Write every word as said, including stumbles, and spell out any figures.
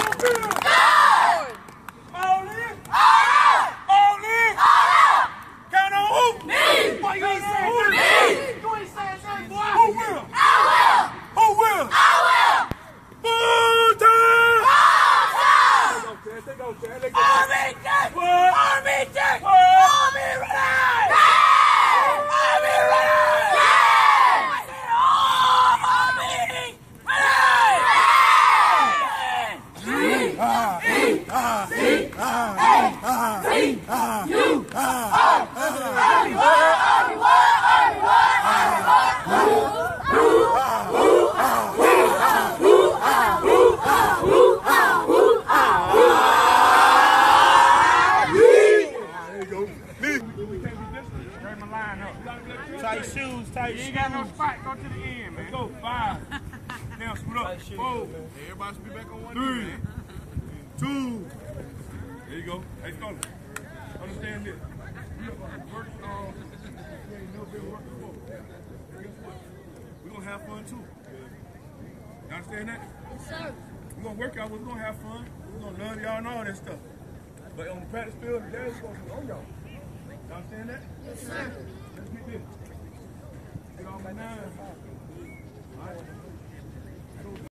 Tight shoes, tight shoes. You ain't got no spot. Go to the end, man. Let's go. Five. Now, scoot up. Four. Everybody should be back on one knee, man. Two. There you go. Hey, fellas. Understand this. Work, um, you ain't never been working before. Guess what? We're going to have fun, too. You understand that? Yes, sir. We're going to work out. We're going to have fun. We're going to love y'all and all that stuff. But on the practice field, the game's supposed to be on y'all. You understand that? Yes, sir. Let's get this. Get on my nine. All right.